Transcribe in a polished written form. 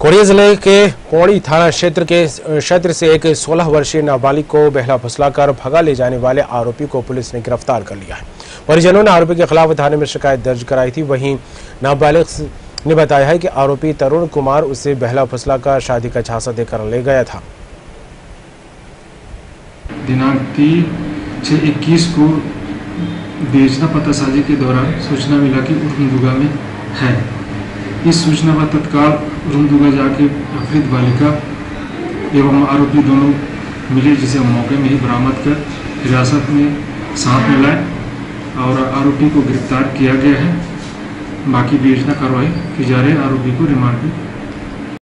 Korea जिले के पौड़ी थाना क्षेत्र से एक 16 वर्षीय नाबालिग को बहला फुसलाकर भगा ले जाने वाले आरोपी को पुलिस ने गिरफ्तार कर लिया है। परिजनों ने आरोपी के खिलाफ थाने में शिकायत दर्ज कराई थी। वहीं नाबालिग ने बताया है कि आरोपी तरुण कुमार उसे बहला फुसलाकर शादी का झांसा देकर ले गया था। दिनांक 6/21 को बेजना पतासाजी के दौरान सूचना मिला कि उर्दुगा में है। इस सूचना पर तत्काल उर्दुगा जाके अपहृत बालिका एवं आरोपी दोनों मिले, जिसे मौके में ही बरामद कर हिरासत में साथ में लाए और आरोपी को गिरफ्तार किया गया है। बाकी बेजना कार्रवाई की जा रही है। आरोपी को रिमांड पे